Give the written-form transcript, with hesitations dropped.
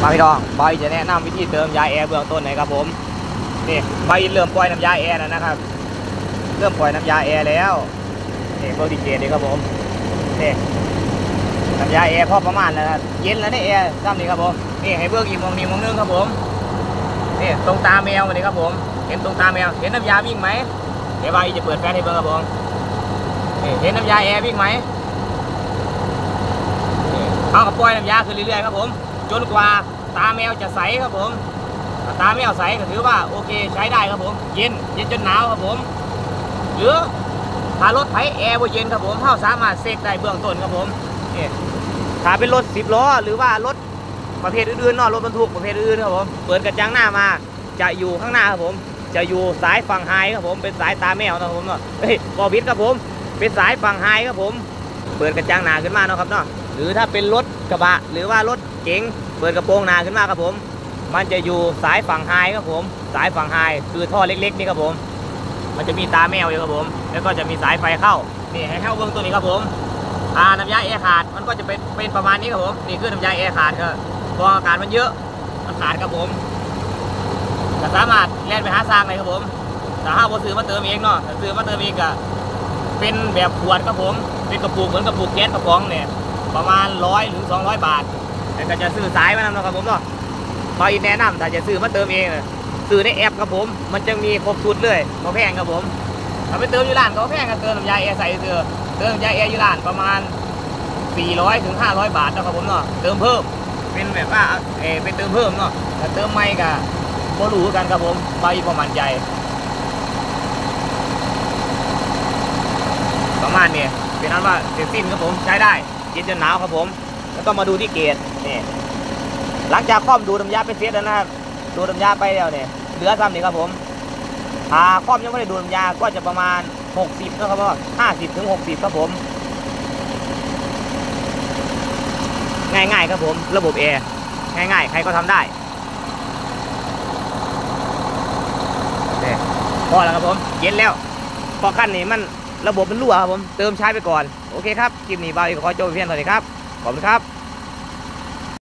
มาพี่น้องใบจะแนะนำวิธีเติมยาแอร์เบื้องต้นนะครับผมนี่ใบเริ่มปล่อยน้ำยาแอร์แล้วนะครับเริ่มปล่อยน้ำยาแอร์แล้วนี่เบอร์ดีเจนี่ครับผมนี่น้ำยาแอร์พอประมาณแล้วเย็นแล้วนี่แอร์ซ้ำนี่ครับผมนี่ให้เบื้องอีกมองนึงครับผมนี่ตรงตาแมวนี่ครับผมเห็นตรงตาแมวเห็นน้ำยาวิ่งไหมเดี๋ยวใบจะเปิดแฟลชให้เบื้องครับผมนี่เห็นน้ำยาแอร์วิ่งไหมเอากับปล่อยน้ำยาขึ้นเรื่อยๆครับผมจนกว่าตาแมวจะใสครับผมตาแมวใสก็ถือว่าโอเคใช้ได้ครับผมเย็นจนหนาวครับผมหรือถ้ารถไถแอร์บ่เย็นครับผมเราสามารถเซกได้เบื้องต้นครับผมนี่ถ้าเป็นรถ10 ล้อหรือว่ารถประเภทอื่นๆเนาะรถบรรทุกประเภทอื่นครับผมเปิดกระจังหน้ามาจะอยู่ข้างหน้าครับผมจะอยู่สายฝั่งไฮครับผมเป็นสายตาแมวนะครับผมเนาะบอบิดครับผมเป็นสายฝั่งไฮครับผมเปิดกระจังหน้าขึ้นมาเนาะครับเนาะหรือถ้าเป็นรถกระบะหรือว่ารถเก๋งเปิดกระโปรงหน้าขึ้นมาครับผมมันจะอยู่สายฝั่งไฮครับผมสายฝั่งไฮคือท่อเล็กๆนี่ครับผมมันจะมีตาแมวอยู่ครับผมแล้วก็จะมีสายไฟเข้านี่ให้เข้าเบื้องต้นนี้ครับผมน้ำยาแอร์ขาดมันก็จะเป็นประมาณนี้ครับผมนี่คือน้ำยาแอร์ขาดก็พออากาศมันเยอะมันขาดครับผมจะสามารถแล่นไปหาสร้างเลยครับผมแต่ถ้าบ่ซื้อมาเติมเองเนาะถ้าซื้อมาเติมเองก็เป็นแบบขวดครับผมเป็นกระปุกเหมือนกระปุกแก๊สกระป๋องเนี่ยประมาณ100 ถึง 200 บาทแต่ก็จะซื้อสายมานำนะครับผมเนาะขออีกแนะนำถ้าจะซื้อมาเติมเองซื้อในแอปครับผมมันจะมีครบชุดเลยก็แพงครับผมถ้าไปเติมอยู่ร้านก็แพงกันเติมน้ำยาแอร์ใส่เติมน้ำยาแอร์อยู่ร้านประมาณ400 ถึง 500 บาทนะครับผมเนาะเติมเพิ่มเป็นแบบว่าเป็นเติมเพิ่มเนาะแต่เติมไม่ก็บ่รู้กันครับผมใบประมาณใจประมาณนี้เป็นนั้นว่าเสร็จสิ้นครับผมใช้ได้เย็นจนหนาวครับผมแล้วก็มาดูที่เกจนี่หลังจากคล่อมดูน้ำยาไปเสร็จแล้วนะครับดูน้ำยาไปแล้วเนี่ยเหลือซ้ำนี่ครับผมคล่อมยังไม่ได้ดูน้ำยาก็จะประมาณ60นะครับว่า50 ถึง 60ครับผมง่ายๆครับผมระบบแอร์ง่ายๆใครก็ทำได้พอแล้วครับผมเย็นแล้วพอขั้นนี้มันระบบมันรั่วครับผมเติมใช้ไปก่อนโอเคครับคลิปนี้บ่าวอีกขอจบเพียงเท่านี้ครับขอบคุณครับ